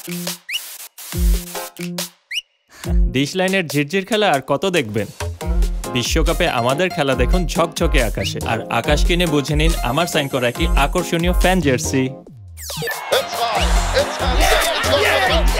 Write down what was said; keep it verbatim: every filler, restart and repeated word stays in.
Dish লাইনের ঝিরঝির খেলা আর কত দেখবেন? বিশ্বকাপে আমাদের খেলা দেখুন ঝকঝকে আকাশে, আর আকাশ কিনে বুঝে নিন আমার সাইন করা একটি আকর্ষণীয় ফ্যান জার্সি।